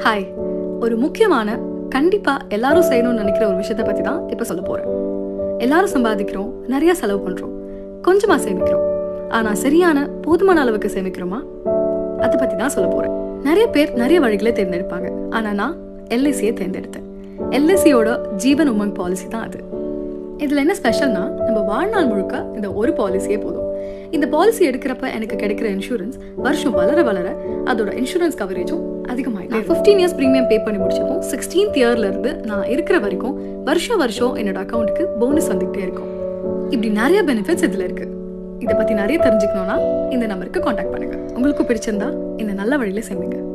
Hi, ஒரு முக்கியமான கண்டிப்பாக எல்லாரும் செய்யணும்னு நினைக்கிற ஒரு விஷயத்தை பற்றி தான் இப்போ சொல்ல போகிறேன். எல்லாரும் சம்பாதிக்கிறோம், நிறையா செலவு பண்ணுறோம், கொஞ்சமாக சேமிக்கிறோம். ஆனால் சரியான போதுமான அளவுக்கு சேமிக்கிறோமா? அதை பற்றி தான் சொல்ல போகிறேன். நிறைய பேர் நிறைய வழிகளை தேர்ந்தெடுப்பாங்க. ஆனால் நான் எல்ஐசியை தேர்ந்தெடுத்தேன். எல்ஐசியோட ஜீவன் உமங் பாலிசி தான் அது. இதில் என்ன ஸ்பெஷல்னா, நம்ம வாழ்நாள் முழுக்க இந்த ஒரு பாலிசியே போதும். இந்த பாலிசி எடுக்கிறப்ப எனக்கு கிடைக்கிற இன்சூரன்ஸ் வருஷம் வளர வளர அதோட இன்சூரன்ஸ் கவரேஜும் அதிகமாயிடும். நான் 15 இயர்ஸ் ப்ரீமியம் பே பண்ணி முடிச்சப்போ 16th இயர்ல இருந்து நான் இருக்கிற வரைக்கும் வருஷம் என்னோட அக்கௌண்ட்டுக்கு போனஸ் வந்துகிட்டே இருக்கும். இப்படி நிறைய பெனிஃபிட்ஸ் இதில் இருக்கு. இதை பற்றி நிறைய தெரிஞ்சுக்கணும்னா இந்த நம்பருக்கு காண்டாக்ட் பண்ணுங்க. உங்களுக்கு பிடிச்சிருந்தா இந்த நல்ல வழியில சேமிங்க.